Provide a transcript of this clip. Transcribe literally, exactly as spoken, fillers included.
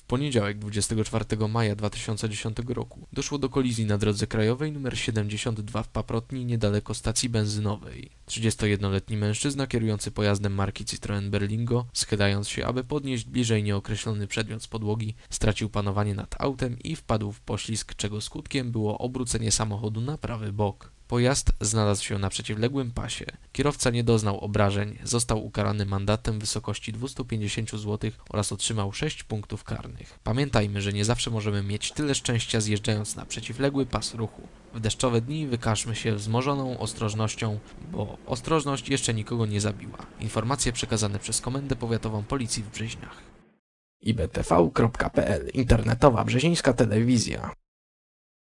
poniedziałek dwudziestego czwartego maja dwa tysiące dziesiątego roku doszło do kolizji na drodze krajowej nr siedemdziesiąt dwa w Paprotni niedaleko stacji benzynowej. trzydziestojednoletni mężczyzna kierujący pojazdem marki Citroen Berlingo, schylając się, aby podnieść bliżej nieokreślony przedmiot z podłogi, stracił panowanie nad autem i wpadł w poślizg, czego skutkiem było obrócenie samochodu na prawy bok. Pojazd znalazł się na przeciwległym pasie. Kierowca nie doznał obrażeń, został ukarany mandatem w wysokości dwieście pięćdziesiąt złotych oraz otrzymał sześć punktów karnych. Pamiętajmy, że nie zawsze możemy mieć tyle szczęścia zjeżdżając na przeciwległy pas ruchu. W deszczowe dni wykażmy się wzmożoną ostrożnością, bo ostrożność jeszcze nikogo nie zabiła. Informacje przekazane przez Komendę Powiatową Policji w Brzeźnach. i b t v kropka p l. Internetowa brzezińska telewizja.